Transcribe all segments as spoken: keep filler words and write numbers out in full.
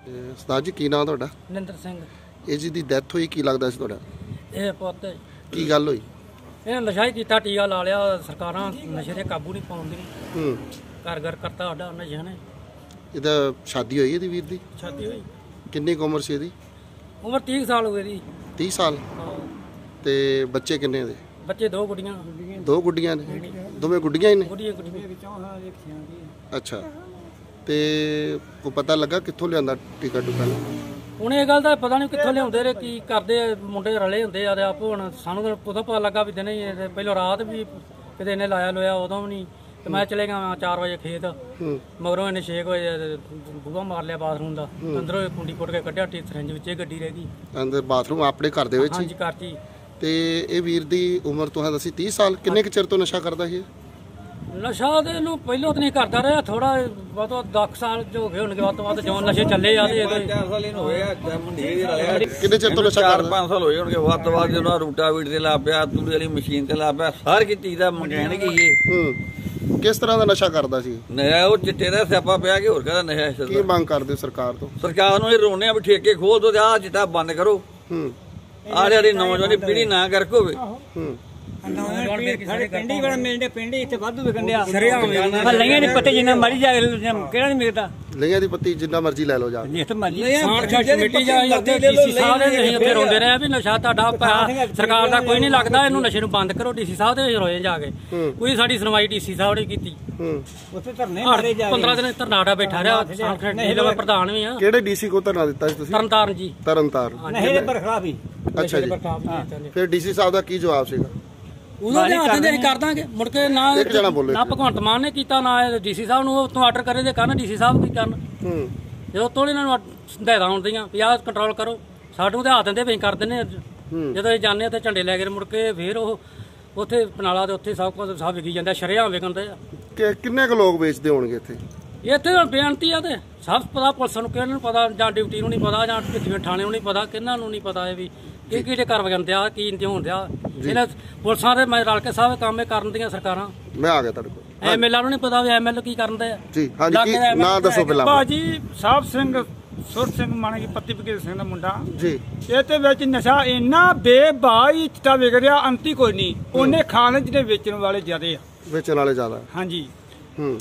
उस्ताद जी की नाम तुहाडा? निंदर सिंह। ਇਹ ਜੀ ਦੀ ਡੈਥ ਹੋਈ ਕੀ ਲੱਗਦਾ ਸੀ ਤੁਹਾਡਾ? ਇਹ ਪੁੱਤ ਕੀ ਗੱਲ ਹੋਈ? ਇਹ ਨਸ਼ਾ ਹੀ ਕੀਤਾ, ਟੀਕਾ ਲਾ ਲਿਆ। ਸਰਕਾਰਾਂ ਨਸ਼ੇ ਤੇ ਕਾਬੂ ਨਹੀਂ ਪਾਉਂਦੀਆਂ। ਹੂੰ ਘਰ ਘਰ ਕਰਤਾ ਸਾਡਾ ਨਸ਼ਾ ਨੇ। ਇਹਦਾ ਸ਼ਾਦੀ ਹੋਈ ਇਹਦੀ ਵੀਰ ਦੀ? ਸ਼ਾਦੀ ਹੋਈ। ਕਿੰਨੀ ਕੁ ਉਮਰ ਸੀ ਇਹਦੀ? ਉਮਰ तीस ਸਾਲ ਹੋ ਗਈ ਦੀ। तीस ਸਾਲ। ਤੇ ਬੱਚੇ ਕਿੰਨੇ ਦੇ? ਬੱਚੇ ਦੋ ਗੁੱਡੀਆਂ। ਦੋ ਗੁੱਡੀਆਂ ਨੇ? ਦੋਵੇਂ ਗੁੱਡੀਆਂ ਹੀ ਨੇ? ਗੁੱਡੀਆਂ ਗੁੱਡੀਆਂ। ਅੱਛਾ, ਤੇ ਕੋ ਪਤਾ ਲੱਗਾ ਕਿੱਥੋਂ ਲਿਆਂਦਾ ਟੀਕਾ ਟੁਕਾ? ਹੁਣ ਇਹ ਗੱਲ ਦਾ ਪਤਾ ਨਹੀਂ ਕਿੱਥੋਂ ਲਿਆਉਂਦੇ ਰੇ, ਕੀ ਕਰਦੇ ਮੁੰਡੇ ਰਲੇ ਹੁੰਦੇ ਆ। ਆਪ ਹੁਣ ਸਾਨੂੰ ਤਾਂ ਉਦੋਂ ਪਤਾ ਲੱਗਾ ਵੀ ਦਿਨੇ ਹੀ, ਪਹਿਲਾਂ ਰਾਤ ਵੀ ਕਿਤੇ ਇਹਨੇ ਲਾਇਆ ਲੋਇਆ, ਉਦੋਂ ਵੀ ਨਹੀਂ। ਤੇ ਮੈਂ ਚਲੇ ਗਿਆ ਚਾਰ ਵਜੇ ਖੇਤ, ਮਗਰੋਂ ਇਹਨੇ ਛੇ ਵਜੇ ਬੂਹਾ ਮਾਰ ਲਿਆ ਬਾਥਰੂਮ ਦਾ। ਅੰਦਰੋਂ ਕੁੰਡੀ ਕੁੱਟ ਕੇ ਕੱਢਿਆ, ਟੀ ਸਰੰਜ ਵਿੱਚ ਗੱਡੀ ਰਹਿ ਗਈ ਅੰਦਰ ਬਾਥਰੂਮ ਆਪਣੇ ਘਰ ਦੇ ਵਿੱਚ? ਹਾਂਜੀ, ਘਰ 'ਚ ਹੀ। ਤੇ ਇਹ ਵੀਰ ਦੀ ਉਮਰ ਤੁਸੀਂ ਦੱਸੀ तीस ਸਾਲ। ਕਿੰਨੇ ਕੁ ਚਿਰ ਤੋਂ ਨਸ਼ਾ ਕਰਦਾ ਸੀ? ਨਸ਼ਾ ਤੇ ਇਹਨੂੰ ਪਹਿਲਾਂ ਤਾਂ ਨਹੀਂ ਕਰਦਾ ਰਿਹਾ, ਥੋੜਾ ਬਹੁਤ ਦਸ ਸਾਲ ਜੋ ਹੋ ਗਏ ਹੋਣਗੇ ਵੱਧ ਤੋਂ ਵੱਧ, ਜੋ ਨਸ਼ੇ ਚੱਲੇ ਆ। ਕਿੰਨੇ ਚਿਰ ਤੋਂ ਨਸ਼ਾ ਕਰਦਾ? ਪੰਜ ਸਾਲ ਹੋਏ ਹੋਣਗੇ ਵੱਧ ਤੋਂ ਵੱਧ। ਜਦੋਂ ਰੂਟਾਵੀਟਰ ਤੇ ਲਾ ਪਿਆ, ਤੂੜੀ ਵਾਲੀ ਮਸ਼ੀਨ ਤੇ ਲਾ ਪਿਆ, ਹਰ ਇੱਕ ਚੀਜ਼ ਦਾ ਮਕੈਨਿਕ ਹੀ ਇਹ। ਹੂੰ, ਕਿਸ ਤਰ੍ਹਾਂ ਦਾ ਨਸ਼ਾ ਕਰਦਾ ਸੀ? ਨਸ਼ਾ ਉਹ ਚਿੱਟੇ ਦਾ ਸਿਆਪਾ ਪਿਆ ਕਿ ਹੋਰ ਕਾਹਦਾ ਨਸ਼ਾ? ਕੀ ਮੰਗ ਕਰਦੇ ਹੋ ਸਰਕਾਰ ਤੋਂ? ਸਰਕਾਰ ਨੂੰ ਇਹ ਰੋਣੇ ਆ ਵੀ ਠੇਕੇ ਖੋਲ ਦੋ ਤੇ ਆਹ ਚਿੱਟਾ ਬੰਦ ਕਰੋ। ਹੂੰ, ਆਹ ਜਿਹੜੀ ਨੌਜਵਾਨੀ ਪੀੜ੍ਹੀ ਨਾ ਕਰਕ ਹੋਵੇ। ਹੂੰ, ਪਿੰਡੀ ਬੜਾ ਮਿਲਦੇ, ਪਿੰਡੀ ਇੱਥੇ ਵਾਧੂ ਵਿਕੰਡਿਆ ਲਈਆਂ ਨਹੀਂ ਪੱਤੇ ਜਿੰਨਾ ਮਰੀ ਜਾ ਕਿਹੜਾ ਨਹੀਂ ਮਿਲਦਾ। ਲਈਆਂ ਦੀ ਪੱਤੀ ਜਿੰਨਾ ਮਰਜ਼ੀ ਲੈ ਲਓ ਜਾ ਕੇ। ਕਮੇਟੀ ਜਾਂਦੇ ਡੀਸੀ ਸਾਹਿਬ ਦੇ ਅਸੀਂ ਉੱਥੇ ਰੋਂਦੇ ਰਹੇ ਵੀ ਨਸ਼ਾ ਤੁਹਾਡਾ ਸਰਕਾਰ ਦਾ ਕੋਈ ਨਹੀਂ ਲੱਗਦਾ, ਇਹਨੂੰ ਨਸ਼ੇ ਨੂੰ ਬੰਦ ਕਰੋ। ਡੀਸੀ ਸਾਹਿਬ ਦੇ ਰੋਏ ਜਾ ਕੇ, ਕੋਈ ਸਾਡੀ ਸੁਣਵਾਈ ਡੀਸੀ ਸਾਹਿਬ ਨੇ ਕੀਤੀ। ਉੱਥੇ ਧਰਨੇ ਮਾਰੇ ਜਾ ਕੇ ਪੰਦਰਾਂ ਦਿਨ ਧਰਨਾੜਾ ਬੈਠਾ ਰਿਹਾ। ਮੈਂ ਪ੍ਰਧਾਨ ਵੀ ਆ। ਕਿਹੜੇ ਡੀਸੀ ਕੋ ਧਰਨਾ ਦਿੱਤਾ ਸੀ ਤੁਸੀਂ? ਤਰਨਤਾਰਨ ਜੀ। ਤਰਨਤਾਰਨ। ਨਸ਼ੇ ਦੇ ਬਰਖਲਾਫ ਹੀ। ਅੱਛਾ ਜੀ, ਫਿਰ ਡੀਸੀ ਸਾਹਿਬ ਦਾ ਕੀ ਜਵਾਬ ਸੀਗਾ? ਉਦੋਂ ਦੇ ਹੱਥ ਦੇ ਕਰ ਦਾਂਗੇ, ਮੁੜ ਕੇ ਨਾ ਨਾ ਭਗਵੰਤ ਮਾਨ ਨੇ ਕੀਤਾ, ਨਾ ਡੀਸੀ ਸਾਹਿਬ ਨੂੰ ਉਤੋਂ ਆਰਡਰ ਕਰੇ ਦੇ ਕਰਨ। ਡੀਸੀ ਸਾਹਿਬ ਕੀ ਕਰਨ ਜਦੋਂ ਤੋਂ ਇਹਨਾਂ ਨੂੰ ਹਦਾਇਤਾਂ ਹੁੰਦੀਆਂ ਵੀ ਆਹ ਕੰਟਰੋਲ ਕਰੋ, ਸਾਨੂੰ ਤੇ ਹੱਥ ਦਿੰਦੇ ਵੀ ਕਰ ਦਿੰਦੇ। ਜਦੋਂ ਇਹ ਜਾਂਦੇ ਤੇ ਝੰਡੇ ਲੈ ਕੇ ਮੁੜ ਕੇ ਫੇਰ ਉਹ ਉੱਥੇ ਪਨਾਲਾ ਦੇ ਉੱਥੇ ਸਭ ਕੁਝ ਸਭ ਵਿਕੀ ਜਾਂਦਾ, ਸ਼ਰੇਆਮ ਵਿਕਣਦੇ ਆ। ਕਿੰਨੇ ਕੁ ਲੋਕ ਵੇਚਦੇ ਹੋਣਗੇ ਇੱਥੇ? ਇੱਥੇ ਬੇਨਤੀ ਆ ਤੇ ਸਭ ਪਤਾ, ਪੁਲਿਸ ਨੂੰ ਕਿਹਨਾਂ ਨੂੰ ਪਤਾ, ਜਾਂ ਡਿਊਟੀ ਨੂੰ ਨਹੀਂ ਪਤਾ, ਜਾਂ ਭਿੱਖੀਵਿੰਡ ਥਾਣੇ ਨੂੰ ਨਹੀਂ ਪਤਾ, ਕਿਹਨਾਂ ਨੂੰ ਨਹੀਂ ਪਤਾ ਇਹ ਵੀ ਕੀ ਕਿਹੜੇ ਕਰ ਵਗੰਦੇ ਆ, ਕੀ ਇੰਜ ਹੋਣ ਦਿਆ। ਇਹਨਾਂ ਪੁਲਿਸਾਂ ਦੇ ਮੈਂ ਰਲ ਕੇ ਸਭ ਕੰਮ ਕਰਨ ਦੀਆਂ ਸਰਕਾਰਾਂ। ਮੈਂ ਆ ਗਿਆ ਤੁਹਾਡੇ ਕੋਲ। ਐਮਐਲਏ ਨੂੰ ਨਹੀਂ ਪਤਾ ਵੀ ਐਮਐਲਏ ਕੀ ਕਰਨ ਦੇ ਆ ਜੀ। ਹਾਂਜੀ, ਨਾਂ ਦੱਸੋ ਪਹਿਲਾਂ। ਭਾਜੀ ਸਾਹਿਬ ਸਿੰਘ ਸੁਰ ਸਿੰਘ ਮਾਣੇ ਕੀ ਪੱਤੀ ਬਕੀਰ ਸਿੰਘ ਦਾ ਮੁੰਡਾ ਜੀ। ਇਹਦੇ ਵਿੱਚ ਨਸ਼ਾ ਇੰਨਾ ਬੇਬਾਈ ਚਿੱਟਾ ਵਿਕ ਰਿਹਾ, ਅੰਤੀ ਕੋਈ ਨਹੀਂ। ਉਹਨੇ ਖਾਣੇ ਜਿਹੜੇ ਵੇਚਣ ਵਾਲੇ ਜ਼ਿਆਦੇ ਆ, ਵੇਚਣ ਵਾਲੇ ਜ਼ਿਆਦਾ। ਹਾਂਜੀ। ਹੂੰ,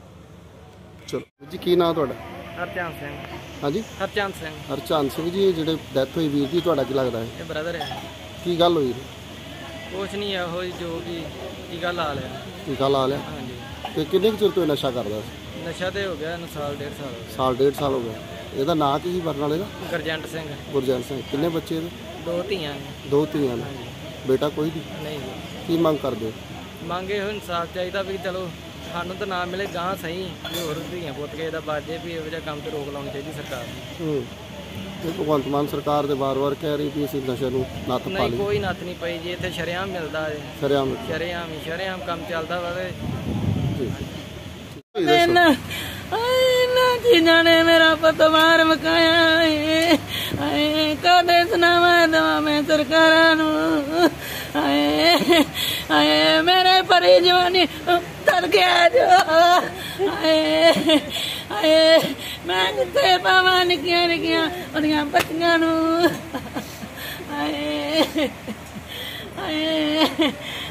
ਚਲੋ ਜੀ, ਕੀ ਨਾਂ ਤੁਹਾਡਾ? ਹਰਚੰਦ ਸਿੰਘ। ਹਾਂਜੀ, ਹਰਚੰਦ ਸਿੰਘ। ਹਰਚੰਦ ਸਿੰਘ ਜੀ, ਜਿਹੜੇ ਡੈਥ ਹੋਈ ਵੀਰ ਦੀ, ਤੁਹਾਡਾ ਕੀ ਲੱਗਦਾ ਹੈ? ਇਹ ਬ੍ਰਦਰ ਹੈ। ਕੀ ਗੱਲ ਹੋਈ? ਕੁਛ ਨਹੀਂ, ਇਹੋ ਜੋ ਕਿ ਟੀਕਾ ਲਾ ਲਿਆ। ਟੀਕਾ ਲਾ ਲਿਆ? ਹਾਂਜੀ। ਤੇ ਕਿੰਨੇ ਕੁ ਚਿਰ ਤੋਂ ਨਸ਼ਾ ਕਰਦਾ ਸੀ? ਨਸ਼ਾ ਤੇ ਹੋ ਗਿਆ ਇਹਨੂੰ ਸਾਲ ਡੇਢ ਸਾਲ ਹੋ ਗਿਆ। ਸਾਲ ਡੇਢ ਸਾਲ ਹੋ ਗਿਆ। ਇਹਦਾ ਨਾਂ ਕੀ ਸੀ ਮਰਨ ਵਾਲੇ ਦਾ? ਗੁਰਜੰਟ ਸਿੰਘ। ਗੁਰਜੰਟ ਸਿੰਘ। ਕਿੰਨੇ ਬੱਚੇ ਇਹਦੇ? ਦੋ ਧੀਆਂ ਨੇ। ਦੋ ਧੀਆਂ ਨੇ। ਬੇਟਾ ਕੋਈ ਨਹੀਂ? ਨਹੀਂ। ਕੀ ਮੰਗ ਕਰਦੇ? ਮੰਗੇ ਇਹੋ ਇਨਸਾਫ ਚਾਹੀਦਾ ਵੀ ਚਲੋ ਸਾਨੂੰ ਤਾਂ ਨਾ ਮਿਲੇ ਗਾਂ ਸਹੀ, ਵੀ ਹੋਰ ਧੀਆਂ ਪੁੱਤ ਕੇ ਇਹਦਾ ਬਾਜੇ ਵੀ ਇਹੋ ਜਿਹਾ ਕੰਮ ਤੇ ਰੋਕ ਲਾਉਣੀ ਚਾਹੀਦੀ ਸਰਕਾਰ ਨੂੰ। ਹੂੰ, ਇਹ ਭਗਵੰਤ ਮਾਨ ਸਰਕਾਰ ਦੇ ਵਾਰ-ਵਾਰ ਕਹਿ ਰਹੀ ਵੀ ਅਸੀਂ ਨਸ਼ੇ ਨੂੰ ਨੱਥ ਪਾ ਲਈ। ਨਹੀਂ, ਕੋਈ ਨੱਥ ਨਹੀਂ ਪਈ ਜੀ। ਇੱਥੇ ਸ਼ਰੇਆਮ ਮਿਲਦਾ ਹੈ। ਸ਼ਰੇਆਮ ਸ਼ਰੇਆਮ ਹੀ ਸ਼ਰੇਆਮ ਕੰਮ ਚੱਲਦਾ ਵਾ। ਜਿਨ੍ਹਾਂ ਨੇ ਮੇਰਾ ਪਤਵਾਰ ਮਕਾਇਆ ਏ, ਕਦੇ ਸੁਣਾਵਾ ਦਵਾ ਮੈਂ ਸਰਕਾਰਾਂ ਨੂੰ। ਆਏ ਆਏ ਮੇਰੇ ਪਰੀ ਜਵਾਨੀ ਤਰ ਗਿਆ ਜੋ। ਆਏ ਆਏ ਮੈਂ ਕਿੱਥੇ ਪਾਵਾਂ ਨਿੱਕੀਆਂ ਨਿੱਕੀਆਂ ਉਹਦੀਆਂ ਬੱਚੀਆਂ ਨੂੰ। ਆਏ ਆਏ